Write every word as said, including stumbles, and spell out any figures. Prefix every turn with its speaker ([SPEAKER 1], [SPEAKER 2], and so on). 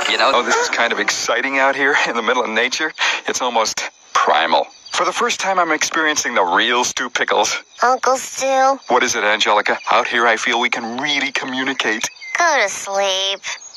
[SPEAKER 1] you know?
[SPEAKER 2] Oh, this is kind of exciting out here in the middle of nature. It's almost primal. For the first time, I'm experiencing the real Stu Pickles.
[SPEAKER 3] Uncle Stu?
[SPEAKER 2] What is it, Angelica? Out here, I feel we can really communicate.
[SPEAKER 3] Go to sleep.